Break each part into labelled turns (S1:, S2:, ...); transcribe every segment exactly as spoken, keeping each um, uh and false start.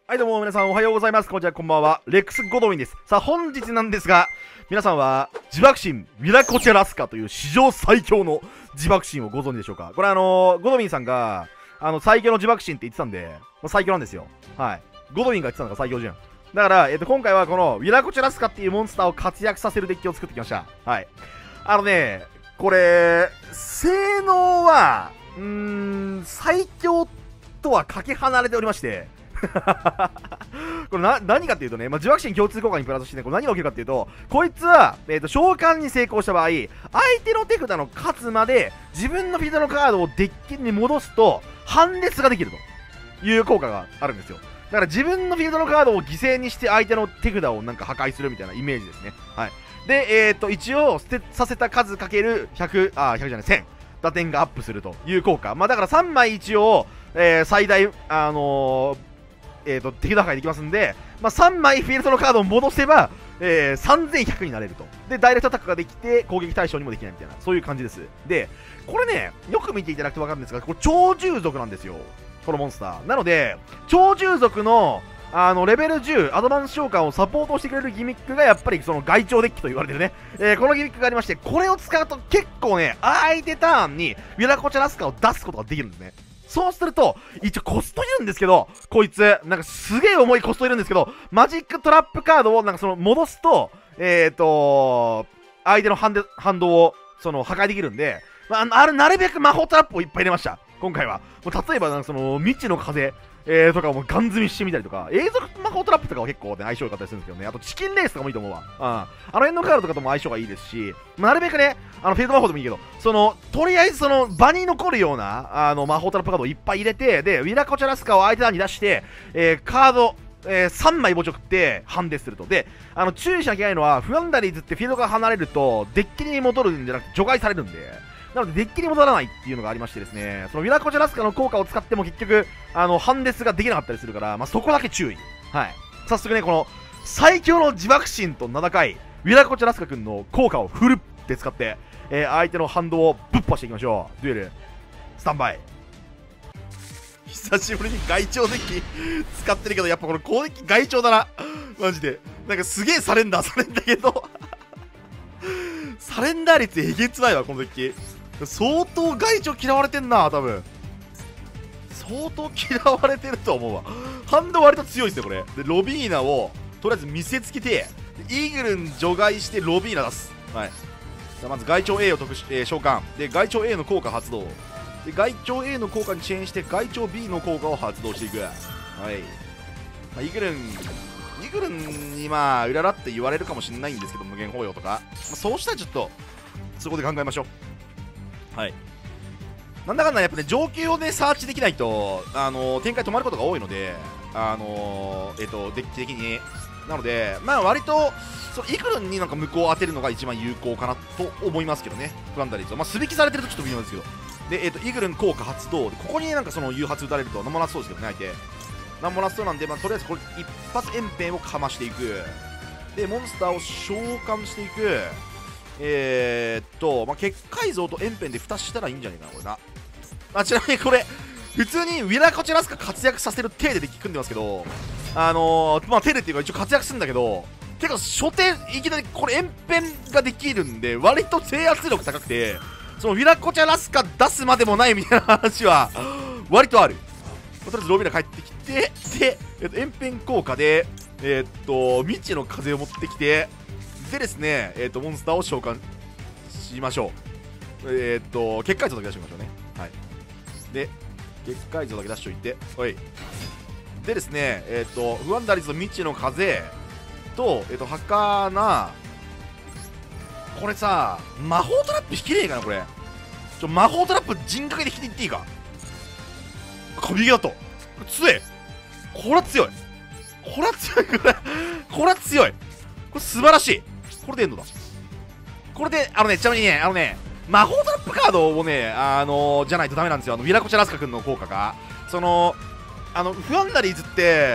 S1: はいどうも皆さんおはようございます。こんにちは、こんばんは。レックス・ゴドウィンです。さあ本日なんですが、皆さんは自爆神ミラコチェラスカという史上最強の自爆神をご存知でしょうか。これあのー、ゴドウィンさんがあの最強の自爆神って言ってたんで、もう最強なんですよ。はい。ゴドウィンが言ってたのが最強じゃん。だから、えっと、今回はこのミラコチェラスカっていうモンスターを活躍させるデッキを作ってきました。はい。あのね、これ、性能は、うーん、最強とはかけ離れておりまして、これな何かっていうとね、まあ、自爆神共通効果にプラスしてね、これ何が起きるかっていうと、こいつは、えーと、召喚に成功した場合、相手の手札の数まで自分のフィールドのカードをデッキに戻すと、判列ができるという効果があるんですよ。だから自分のフィールドのカードを犠牲にして相手の手札をなんか破壊するみたいなイメージですね。はい。で、えーと、一応、捨てさせた数かけるひゃく、あ、ひゃくじゃない、せん。打点がアップするという効果。まあだからさんまい一応、えー、最大、あのー、えーと、敵打破壊できますんで、まあ、さんまいフィールドのカードを戻せば、えー、さんぜんひゃくになれると。で、ダイレクトアタックができて、攻撃対象にもできないみたいな、そういう感じです。で、これね、よく見ていただくと分かるんですが、これ超獣族なんですよ。このモンスター。なので、超獣族の、あの、レベルじゅう、アドバンス召喚をサポートしてくれるギミックが、やっぱりその外鳥デッキと言われてるね。えー、このギミックがありまして、これを使うと結構ね、相手ターンに、ウィラコチャラスカを出すことができるんですね。そうすると、一応コストいるんですけど、こいつ、なんかすげえ重いコストいるんですけど、マジックトラップカードをなんかその戻すと、えっと、相手の反反動をその破壊できるんで、まあ、あれなるべく魔法トラップをいっぱい入れました。今回は。もう例えばなんかその未知の風、えー、とかもガン積みしてみたりとか、永続魔法トラップとかは結構、ね、相性良かったりするんですけどね、あとチキンレースとかもいいと思うわ。うん、あの辺のカードとかとも相性がいいですし、まあ、なるべくね、あのフェード魔法でもいいけど、そのとりあえずその場に残るようなあの魔法トラップカードをいっぱい入れて、で、ウィラコチャラスカを相手側に出して、えー、カード、えー、さんまい墓直ってハンデすると。で、あの注意しなきゃいけないのは、フランダリーズってフィールドが離れると、デッキに戻るんじゃなくて除外されるんで。なので、デッキに戻らないっていうのがありましてですね、そのウィラコチャラスカの効果を使っても結局、あの、ハンデスができなかったりするから、まあ、そこだけ注意。はい。早速ね、この、最強の自爆神と名高い、ウィラコチャラスカ君の効果をフルって使って、えー、相手の反動をぶっ破していきましょう。デュエル、スタンバイ。久しぶりに外鳥デッキ使ってるけど、やっぱこの攻撃外鳥だな。マジで。なんかすげえサレンダーされんだけど、サレンダー率えげつないわ、このデッキ。相当外鳥嫌われてんな、多分。相当嫌われてると思うわ。ハンド割と強いですね、これ。で、ロビーナを、とりあえず見せつけて、イーグルン除外してロビーナ出す。はい。じゃあまず外鳥 A を特殊、えー、召喚。で、外鳥 A の効果発動。で、外鳥 A の効果にチェーンして、外鳥 B の効果を発動していく。はい。まあ、イーグルン、イーグルンにまあ、うららって言われるかもしれないんですけど、無限包容とか。まあ、そうしたらちょっと、そこで考えましょう。はい。なんだかんだやっぱね、上級をね、サーチできないと、あのー、展開止まることが多いので、あのー、えっ、ー、と、デッキ的に。なので、まあ割と、そのイクルンになんか向こうを当てるのが一番有効かなと思いますけどね。フランダリーズは。まあ、素引きされてるとちょっと微妙ですけど。で、えっ、ー、と、イグルン効果発動。で、ここになんかその誘発打たれると、なんもなさそうですけどね、相手。なんもなさそうなんで、まあ、とりあえずこれ、一発炎片をかましていく。で、モンスターを召喚していく。えーっと、まあ、結界像と炎片で蓋したらいいんじゃねえかな、これな。あ、ちなみにこれ、普通にウィラコチャラスカ活躍させる体でデッキ組んでますけど、あのー、まあ、手でっていうか一応活躍するんだけど、てか、初手、いきなりこれ炎片ができるんで、割と制圧力高くて、そのウィラコチャラスカ出すまでもないみたいな話は、割とある。とりあえずロビーナ帰ってきて、で、えっと、炎片効果で、えー、っと、未知の風を持ってきて、でですね、えー、とモンスターを召喚しましょう。えっ、ー、と、結界像だけ出してみましょうね。はい。で、結界像だけ出しておいて、はい。でですね、えっ、ー、と、不安打率の未知の風と、えっ、ー、と、儚、これさ、魔法トラップ引けねえかな、これ。ちょ、魔法トラップ陣掛けで引きていっていいか。神ゲだと。強い。これは強い。これは強い。これ、これは強い。これ素晴らしい。これでエンドだ。これで、あのね、ちなみにね、あのね、魔法トラップカードをね、あのー、じゃないとダメなんですよ。あの、ウィラコチャラスカ君の効果が。その、あの、フアンダリーズって、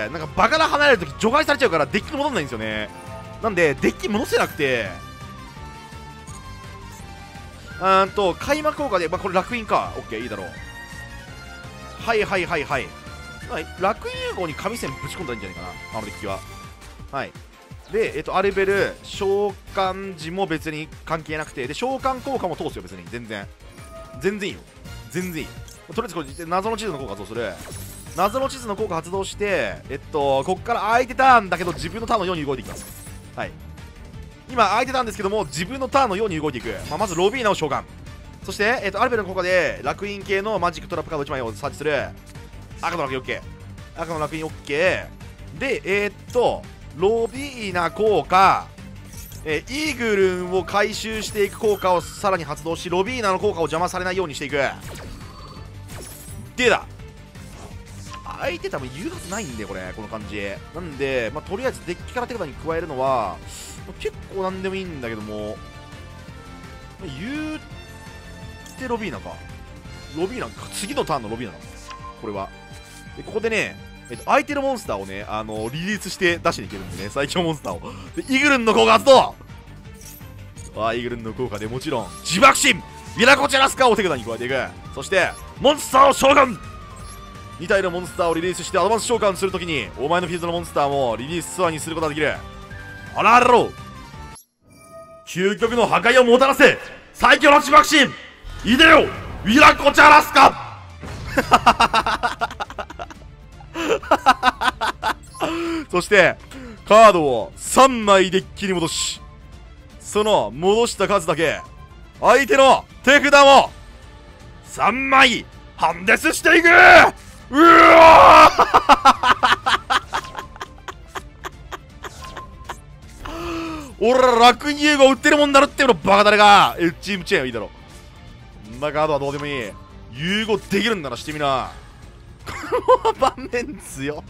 S1: なんか場から離れるとき除外されちゃうから、デッキに戻んないんですよね。なんで、デッキ戻せなくて、うーんと、開幕効果で、まあ、これ楽印か。オッケー、いいだろう。はいはいはいはい。 まあ、楽融合に神戦ぶち込んだらいいんじゃないかな、あのデッキは。はい。で、えっと、アレベル、召喚時も別に関係なくて、で、召喚効果も通すよ、別に。全然。全然いいよ。全然いい。とりあえずこれ、謎の地図の効果発動する。謎の地図の効果発動して、えっと、こっから相手ターンだけど、自分のターンのように動いていきます。はい。今、相手ターンですけども、自分のターンのように動いていく。まあ、まず、ロビーナを召喚。そして、えっと、アレベルの効果で、楽印系のマジックトラップカードいちまいをサーチする。赤の楽印 OK。赤の楽印 OK。で、えー、っと、ロビーナ効果、えー、イーグルンを回収していく効果をさらに発動し、ロビーナの効果を邪魔されないようにしていく。でだ、相手多分言うはずないんで、これ、この感じ。なんで、まあ、とりあえずデッキから手札に加えるのは、結構なんでもいいんだけども、言うてロビーナか。ロビーナか。次のターンのロビーナだ。これは。で、ここでね、えっと、相手のモンスターをね、あのー、リリースして出していけるんでね、最強モンスターを。で、イグルンの効果発動。ああ、イグルンの効果でもちろん、自爆神ミラコチェラスカを手札に加えていく。そして、モンスターを召喚。に体のモンスターをリリースしてアドバンス召喚するときに、お前のフィールドのモンスターもリリースツアーにすることができる。あらあらろ、究極の破壊をもたらせ、最強の自爆神イデオミラコチェラスカ。そしてカードをさんまいデッキに戻し、その戻した数だけ相手の手札もさんまいハンデスしていく。うわ俺ら楽に融合売ってるもんだろっていうのバカ誰がエッチームチェーンはいいだろ。そんなカードはどうでもいい。融合できるんならしてみな。この盤面強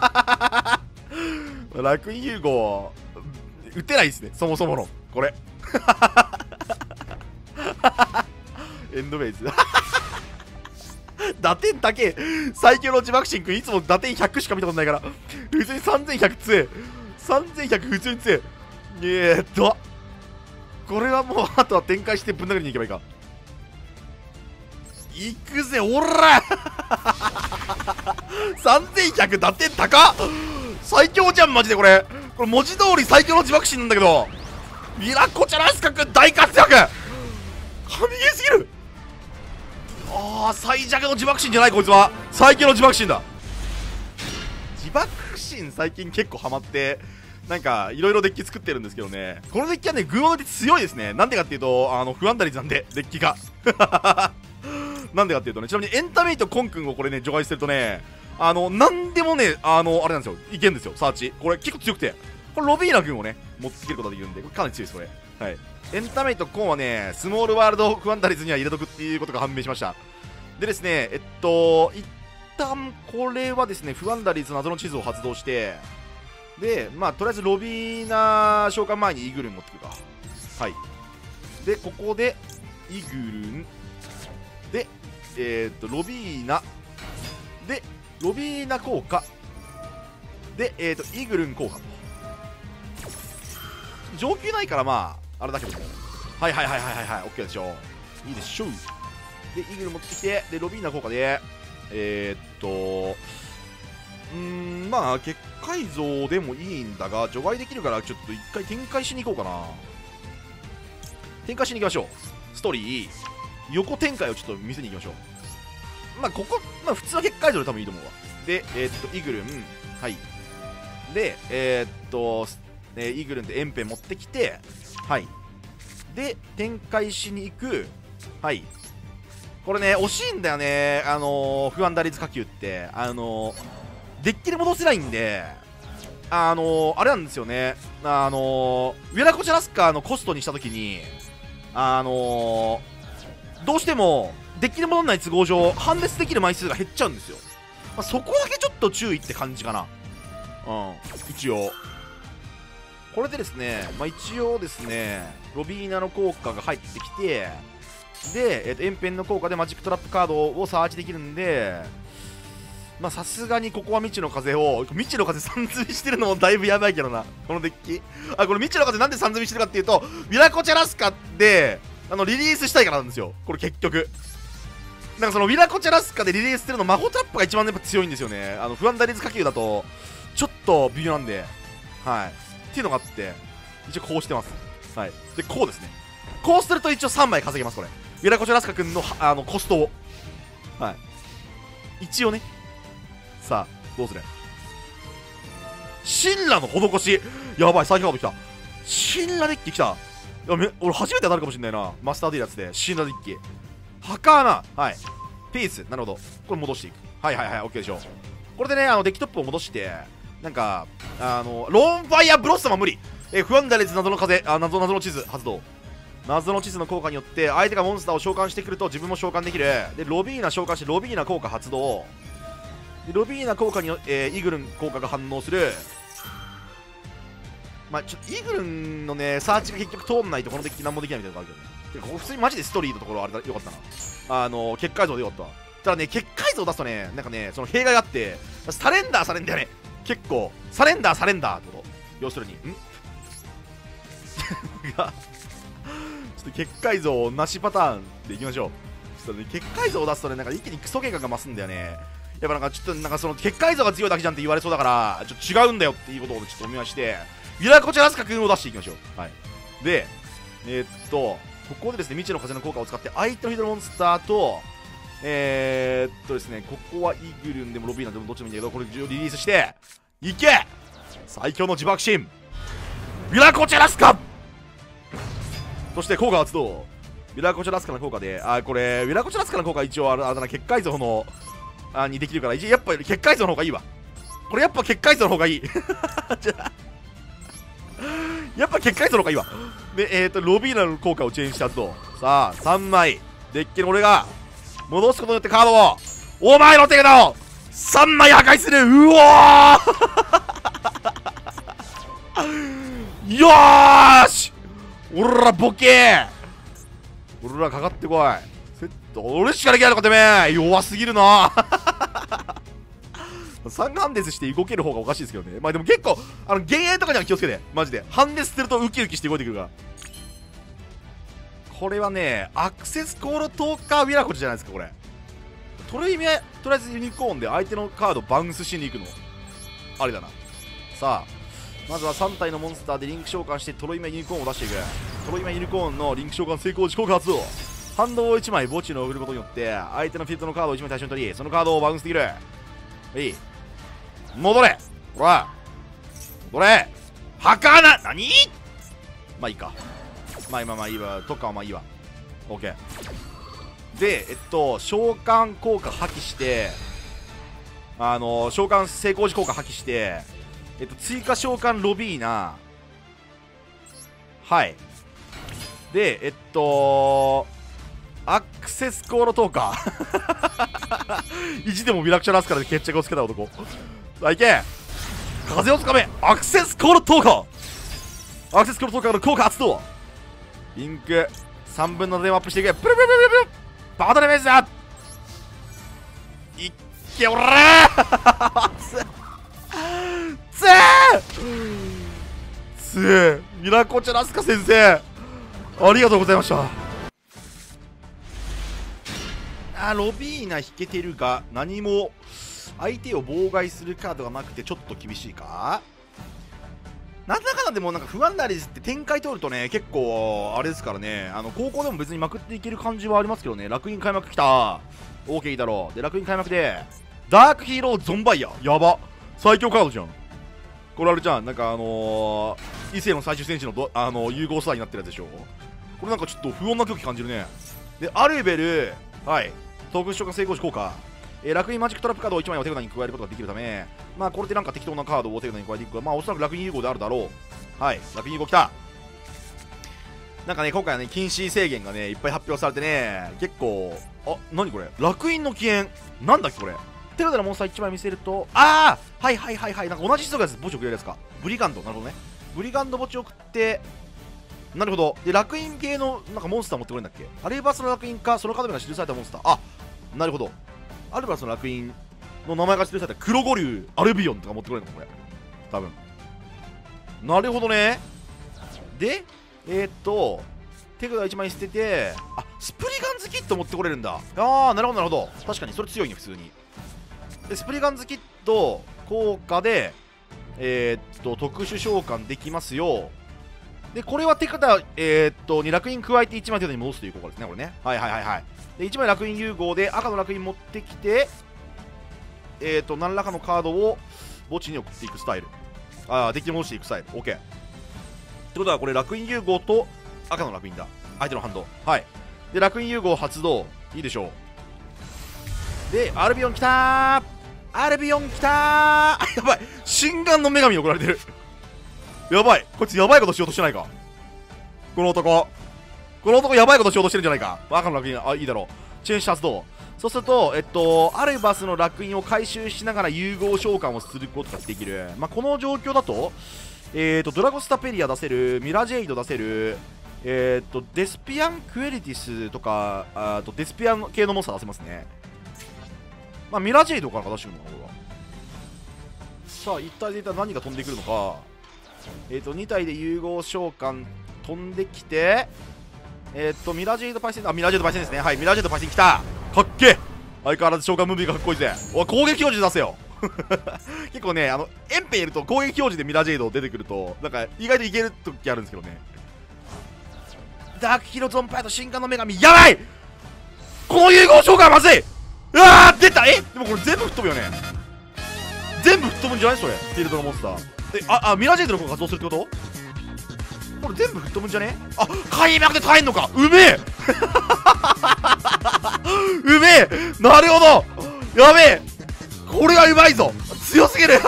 S1: 楽に融合打てないですね、そもそものこれエンドベイズ打点だけ最強の自爆神君いつも打点ひゃくしか見たことないから普通にさんぜんひゃく強えさんぜんひゃく普通に強え。えーっとこれはもうあとは展開してぶん殴りに行けばいいか。いくぜおらさんぜんひゃく打点高っ、最強じゃんマジで。これこれ文字通り最強の自爆神なんだけど、ミラコチャラスカ君大活躍、神ゲーすぎる。ああ、最弱の自爆神じゃない、こいつは最強の自爆神だ。自爆神最近結構ハマってなんかいろいろデッキ作ってるんですけどね、このデッキはね群を抜いて強いですね。なんでかっていうとあの不安打率なんでデッキがなんでかっていうとね、ちなみにエンタメイトコン君をこれね除外するとね、あのなんでもねあのあれなんですよ、いけるんですよサーチ。これ結構強くて、これロビーナ君をね持っていけることができるんで、これかなり強いですこれ。はい、エンタメイトコンはねスモールワールド不安打率には入れとくっていうことが判明しました。でですね、えっと一旦これはですね不安打率謎の地図を発動して、でまあとりあえずロビーナ召喚前にイーグルン持ってくるか。はい、でここでイーグルンでえー、っとロビーナでロビーナ効果でえー、っとイーグルン効果と上級ないからまああれだけども、はいはいはいはいはいはい OK でしょう、いいでしょう。でイーグルン持ってきて、でロビーナ効果でえー、っとうーんまあ結界像でもいいんだが除外できるからちょっと一回展開しに行こうかな。展開しに行きましょう。ストーリー横展開をちょっと見せに行きましょう。まあここまあ普通は結界像で多分いいと思うわ。でえー、っとイーグルン、はいでえー、っと、えー、イーグルンでエンペン持ってきて、はいで展開しに行く。はい、これね惜しいんだよね、あのー、不安打率火球ってあのー、デッキで戻せないんで、あのー、あれなんですよね、あのー、ウェラコチャラスカーのコストにしたときにあのー、どうしてもデッキで戻らない都合上判別できる枚数が減っちゃうんですよ。まあ、そこだけちょっと注意って感じかな。うん一応これでですね、まあ、一応ですねロビーナの効果が入ってきて、で、えー、とエンペンの効果でマジックトラップカードをサーチできるんで、まあさすがにここは未知の風を未知の風さん積みしてるのもだいぶやばいけどなこのデッキ。あこれ未知の風なんでさん積みしてるかっていうとミラコチェラスカであのリリースしたいからなんですよこれ結局。 なんかそのウィラコチャラスカでリリースするの魔法タップが一番やっぱ強いんですよね。あの不安打率火球だとちょっと微妙なんで、はいっていうのがあって一応こうしてます。はいでこうですね。こうすると一応さんまい稼げます。これウィラコチャラスカ君のあのコストを、はい一応ね。さあどうする。神羅の施し、やばい最強カード来た。神羅デッキ来た。いやめ俺初めて当たるかもしれないな。マスターディーやつで神羅デッキはかな。はいピース、なるほど。これ戻していく。はいはいはい OK でしょ。これでねあのデッキトップを戻してなんかあのローンファイアブロッサムは無理。え不安打列謎の風、あ謎謎の地図発動。謎の地図の効果によって相手がモンスターを召喚してくると自分も召喚できる。でロビーナ召喚してロビーナ効果発動。でロビーナ効果によ、えー、イグルン効果が反応する。まあちょっとイグルンのねサーチが結局通んないとこのデッキ何もできないみたいなのがあるけどね。てかここ普通にマジでストーリーのところあれだよかったな。あの結界像でよかったわ。ただね結界像出すとねなんかねその弊害があってサレンダーされんだよね。結構サレンダーサレンダーってこと。要するにんがちょっと結界像なしパターンでいきましょう。ちょっとね結界像を出すとねなんか一気にクソゲ感が増すんだよね。やっぱなんかちょっとなんかその結界像が強いだけじゃんって言われそうだからちょっと違うんだよっていうことをちょっとお見ましてウィラコチャラスカ君を出していきましょう。はいでえー、っとここでですね未知の風の効果を使って相手のヒドラモンスターとえー、っとですねここはイグルンでもロビーナでもどっちでもいいんだけどこれリリースしていけ最強の自爆心ウィラコチャラスカ。そして効果発動。ウィラコチャラスカの効果であこれウィラコチャラスカの効果一応あれだな結界像のあにできるからやっぱり結界像の方がいいわ。これやっぱ結界像の方がいいじゃあやっぱ結界像の方がいいわ。でえー、っとロビーナの効果をチェンジしたとさあさんまいデッキの俺が戻すことによってカードをお前の手札をさんまい破壊する。うおーよーしおらボケー俺らかかってこい。セット俺しかできないのかてめえ弱すぎるな三ハンデスして動ける方がおかしいですけどね。まあでも結構あの幻影とかには気をつけてマジでハンデスするとウキウキして動いてくるから。これはねアクセスコールトーカーウィラコチじゃないですかこれ。とりあえずとりあえずユニコーンで相手のカードバウンスしに行くのあれだな。さあまずはさん体のモンスターでリンク召喚してトロイマユニコーンを出していく。トロイマユニコーンのリンク召喚成功時効果発動。反動をいちまい墓地の送ることによって相手のフィールドのカードをいちまい対象に取りそのカードをバウンスできる。いい戻れほら戻れはかな何まあいいかまあ今まあいいわとかはまあいいわ OK でえっと召喚効果破棄してあの召喚成功時効果破棄してえっと追加召喚ロビーナはいでえっとアクセスコールトーカー意地でもミラクチャラスカで決着をつけた男さあいけ風をつかめアクセスコールトーカーアクセスコールトーカーの効果発動リンクさんぶんの電話アップしていけプルプルプルプルバトルメージだいっけおらーつえつえミラコチャラスカ先生ありがとうございました。あロビーナ引けてるが何も相手を妨害するカードがなくてちょっと厳しいか。なんだかんだでもなんか不安なりって展開通るとね結構あれですからねあの高校でも別にまくっていける感じはありますけどね。楽園開幕きた OK いいだろう。で楽園開幕でダークヒーローゾンバイヤーやば最強カードじゃんこれ。あれじゃんなんかあのー、異性の最終戦士のど、あのー、融合スターになってるやつでしょこれ。なんかちょっと不穏な空気感じるね。でアルベルはい特殊召喚成功時効果、えー、楽園マジックトラップカードをいちまいを手札に加えることができるためまあこれでなんか適当なカードを手札に加えていくまあおそらく楽園融合であるだろう。はい楽園融合きた。なんかね今回はね禁止制限がねいっぱい発表されてね結構あ何これ楽園の起源なんだっけこれ。手札のモンスターいちまい見せるとああはいはいはいはいなんか同じ人が墓地をくれるやつか。ブリガンドなるほどねブリガンド墓地を送ってなるほど。で楽園系のなんかモンスター持ってくれるんだっけ。アルバスの楽園かそのカード名が記されたモンスターあなるほどアルバスの楽園の名前が記された黒五竜アルビオンとか持ってくれるのこれ多分。なるほどね。でえー、っと手札いちまい捨ててあスプリガンズキット持ってこれるんだ。ああ、なるほどなるほど。確かにそれ強いね、普通に。でスプリガンズキット効果でえー、っと特殊召喚できますよ。でこれは手札、えー、っとに楽印加えていちまい手札に戻すという効果ですね、これね。はいはいはいはい。でいちまい楽印融合で赤の楽印持ってきて、えー、っと何らかのカードを墓地に送っていくスタイル。ああ、デッキに戻していくスタイル。 OK ってことは、これ楽印融合と赤の楽印だ、相手のハンド。はい。で楽印融合発動、いいでしょう。でアルビオンきたー、アルビオンきたーやばい、心眼の女神に送られてるやばい、こいつやばいことしようとしてないか、この男。この男やばいことしようとしてるんじゃないか。赤の楽印、あ、いいだろう。チェーン発動。そうすると、えっと、アルバスの楽印を回収しながら融合召喚をすることができる。まあ、この状況だと、えっと、ドラゴスタペリア出せる、ミラジェイド出せる、えっと、デスピアンクエリティスとか、あとデスピアン系のモンスター出せますね。まあ、ミラジェイドから出してくるのかな、これは。さあ、一体で一体何が飛んでくるのか。えっと、に体で融合召喚飛んできて、えー、っと、ミラジェイドパイセン、あ、ミラジェイドパイセンですね。はい、ミラジェイドパイセン来た。かっけえ。相変わらず召喚ムービーがかっこいいぜ。おい、攻撃表示出せよ。結構ね、あの、エンペいると攻撃表示でミラジェイド出てくると、なんか、意外といける時あるんですけどね。ダークヒロゾンパイと新刊の女神、やばい。この融合召喚はまずい。うわー、出た。えでもこれ全部吹っ飛ぶよね。全部吹っ飛ぶんじゃないそれ。フィールドのモンスター。え、あ、あ、ミラジェイドの方が活動するってこと？これ全部吹っ飛ぶんじゃね？あ、開幕で耐えんのか。うめえうめえ、なるほど、やべえ、これはうまいぞ、強すぎる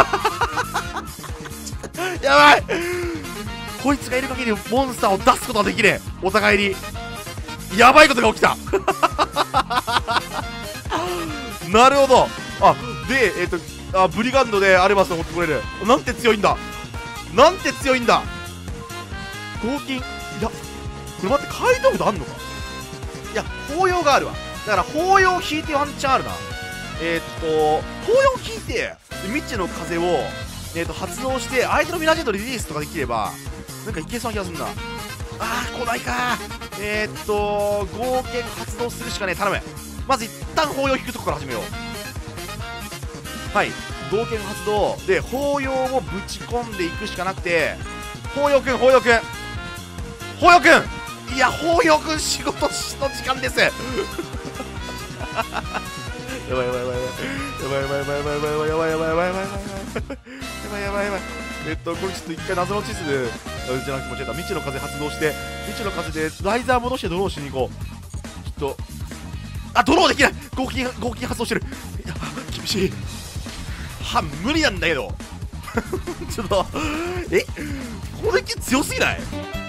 S1: やばい、こいつがいる限りモンスターを出すことができねえ。お互いにやばいことが起きたなるほど。あ、で、えっ、ー、とあブリガンドでアルバスを持ってこれる。なんて強いんだ、なんて強いんだ。合金、いや、これ待って、カイドウとあんのか。いや、包容があるわ。だから包容引いてワンチャンあるな。えー、っと包容引いて未知の風を、えー、っと発動して相手のミラジェットリリースとかできればなんかいけそうな気がするんだ。あー、来ないか。えー、っと合剣発動するしかねえ。頼む。まず一旦包容引くとこから始めよう。はい、合剣発動で包容をぶち込んでいくしかなくて、包容くん、包容くん、包容くん、いや、包容くん仕事の時間ですやばいやばいやばいやばいやばいやばいやばいやばいやばいやばいやばいやばいやばいやばいやばいやばいやばい。えっとこれちょっと一回謎の地図でじゃなくて間違えた。未知の風発動して未知の風でライザー戻してドローしに行こう。ちょっと、あ、ドローできない。合金合金発動してる。いや、厳しい。は、無理なんだけどちょっと、え、これ強すぎない？